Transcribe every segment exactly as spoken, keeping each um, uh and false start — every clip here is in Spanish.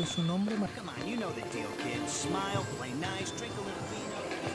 su nombre. Come on, you know the deal, kid. Smile, play nice, drink a little vino.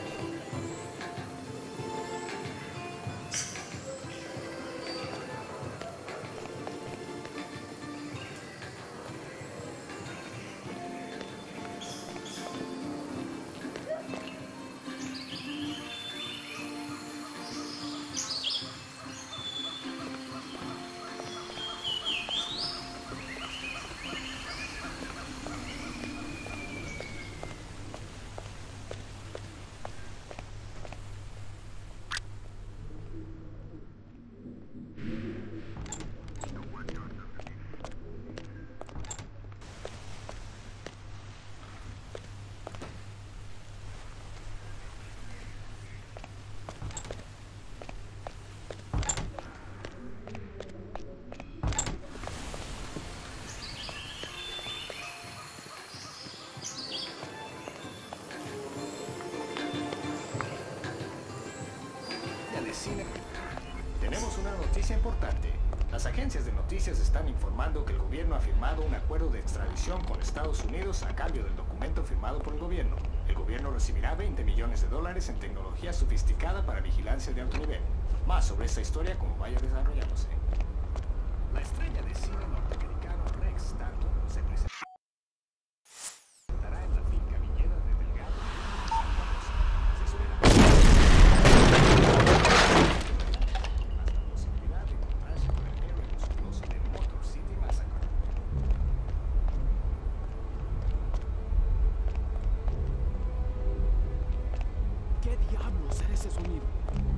Tenemos una noticia importante. Las agencias de noticias están informando que el gobierno ha firmado un acuerdo de extradición con Estados Unidos a cambio del documento firmado por el gobierno. El gobierno recibirá veinte millones de dólares en tecnología sofisticada para vigilancia de alto nivel. Más sobre esta historia como vaya desarrollándose. La estrella de cine norteamericano Rex Stanton se presentará en la finca viñera de Delgado. Se espera ¿Qué diablos era ese sonido?